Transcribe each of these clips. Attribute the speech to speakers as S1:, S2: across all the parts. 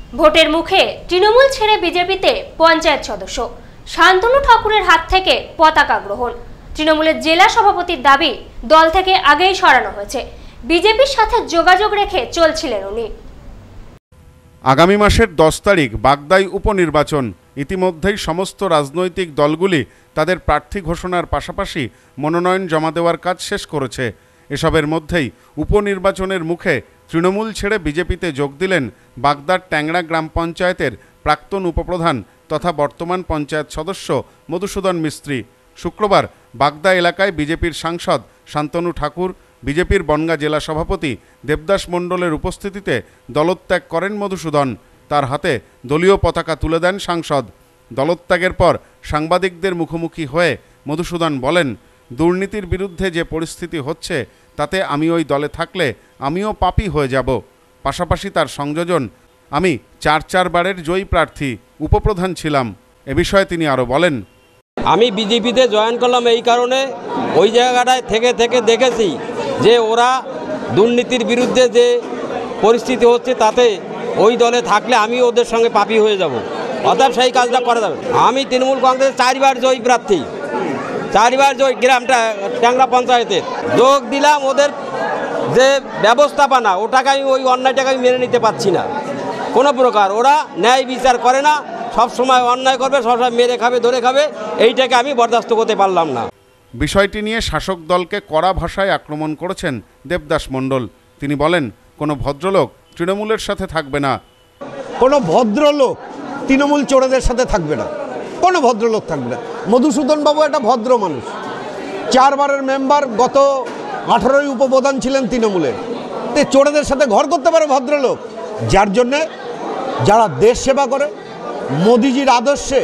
S1: ভোটের মুখে তৃণমূল ছেড়ে বিজেপিতে পঞ্চায়েত সদস্য শান্তনু ঠাকুরের হাত থেকে পতাকা গ্রহণ। তৃণমূলের জেলা সভাপতির দাবি দল থেকে আগেই সরানো হয়েছে, বিজেপির সাথে যোগাযোগ রেখে চলছিলেন উনি।
S2: আগামী মাসের 10 তারিখ বাগদায় উপনির্বাচন। ইতিমধ্যেই সমস্ত রাজনৈতিক দলগুলি তাদের প্রার্থী ঘোষণার পাশাপাশি মনোনয়ন জমা দেওয়ার কাজ শেষ করেছে। এসবের মধ্যেই উপনির্বাচনের মুখে তৃণমূল ছেড়ে বিজেপিতে যোগ দিলেন বাগদার ট্যাংরা গ্রাম পঞ্চায়েতের প্রাক্তন উপপ্রধান তথা বর্তমান পঞ্চায়েত সদস্য মধুসূদন মিস্ত্রি। শুক্রবার বাগদা এলাকায় বিজেপির সাংসদ শান্তনু ঠাকুর, বিজেপির বনগাঁ জেলা সভাপতি দেবদাস মণ্ডলের উপস্থিতিতে দলত্যাগ করেন মধুসূদন। তার হাতে দলীয় পতাকা তুলে দেন সাংসদ। দলত্যাগের পর সাংবাদিকদের মুখোমুখি হয়ে মধুসূদন বলেন, দুর্নীতির বিরুদ্ধে যে পরিস্থিতি হচ্ছে তাতে আমি ওই দলে থাকলে আমিও পাপী হয়ে যাব। পাশাপাশি তার সংযোজন, আমি 4 বারের জয়ী প্রার্থী, উপপ্রধান ছিলাম। এ বিষয়ে তিনি আরও বলেন,
S3: আমি বিজেপিতে জয়েন করলাম এই কারণে, ওই জায়গাটায় থেকে দেখেছি যে ওরা দুর্নীতির বিরুদ্ধে যে পরিস্থিতি হচ্ছে তাতে ওই দলে থাকলে আমি ওদের সঙ্গে পাপী হয়ে যাব, অতএব সেই কাজটা করা যাবে। আমি তৃণমূল কংগ্রেস 4 বার জয়ী প্রার্থী, 4 বার জয়ী গ্রামটা ট্যাংরা পঞ্চায়েতে যোগ দিলাম। ওদের যে ব্যবস্থাপনা ওটাকে আমি ওই অন্যায়টাকে আমি মেনে নিতে পারছি না কোনো প্রকার। ওরা ন্যায় বিচার করে না, সব সময় অন্যায় করবে, সবসময় মেরে খাবে, ধরে খাবে, এইটাকে আমি বরদাস্ত করতে পারলাম না।
S2: বিষয়টি নিয়ে শাসক দলকে কড়া ভাষায় আক্রমণ করেছেন দেবদাস মণ্ডল। তিনি বলেন, কোনো ভদ্রলোক তৃণমূলের সাথে থাকবে না।
S4: কোনো ভদ্রলোক তৃণমূল চোরেদের সাথে থাকবে না, কোনো ভদ্রলোক থাকবে না। মধুসূদন বাবু একটা ভদ্র মানুষ, 4 বারের মেম্বার, গত 18ই উপপ্রধান ছিলেন তৃণমূলের। তে চোরেদের সাথে ঘর করতে পারে ভদ্রলোক? যার জন্যে যারা দেশ সেবা করে, মোদিজির আদর্শে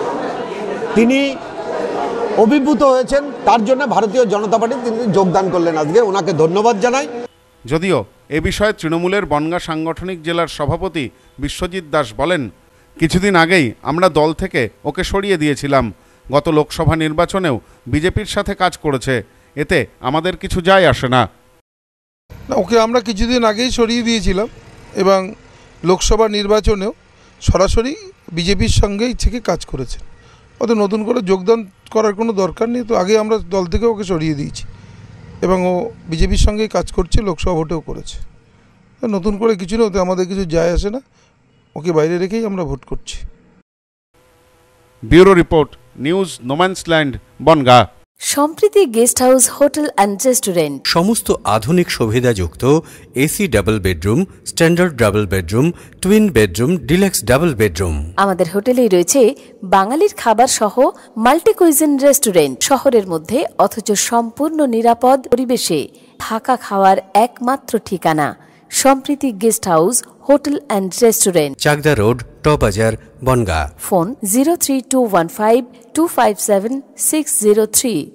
S4: তিনি অভিভূত হয়েছেন, তার জন্য ভারতীয় জনতা পার্টি তিনি যোগদান করলেন। আজকে ওনাকে ধন্যবাদ জানাই।
S2: যদিও এ বিষয়ে তৃণমূলের বনগাঁ সাংগঠনিক জেলার সভাপতি বিশ্বজিৎ দাস বলেন, কিছুদিন আগেই আমরা দল থেকে ওকে সরিয়ে দিয়েছিলাম। গত লোকসভা নির্বাচনেও বিজেপির সাথে কাজ করেছে, এতে আমাদের কিছু যায় আসে না।
S5: ওকে আমরা কিছুদিন আগেই সরিয়ে দিয়েছিলাম এবং লোকসভা নির্বাচনেও সরাসরি বিজেপির সঙ্গেই থেকে কাজ করেছে। ওদের নতুন করে যোগদান করার কোনো দরকার নেই, তো আগে আমরা দল থেকে ওকে সরিয়ে দিয়েছি এবং ও বিজেপির সঙ্গেই কাজ করছে, লোকসভা ভোটেও করেছে। নতুন করে কিছু না, ওতে আমাদের কিছু যায় আসে না, ওকে বাইরে রেখেই আমরা ভোট করছি।
S2: Bureau report, news no man's land, Bongaon.
S6: Sampriti guest house, hotel and restaurant,
S7: সমস্ত আধুনিক সুবিধাযুক্ত AC double bedroom, standard double bedroom, twin bedroom, deluxe double bedroom.
S6: আমাদের হোটেলেই রয়েছে বাঙালির খাবার সহ মাল্টি কুইজিন রেস্টুরেন্ট। শহরের মধ্যে অথচ সম্পূর্ণ নিরাপদ পরিবেশে থাকা খাওয়ার একমাত্র ঠিকানা Sampriti guest house, hotel and restaurant,
S7: Chakdah road, টবাজার, বনগাঁ।
S6: ফোন 03215257603।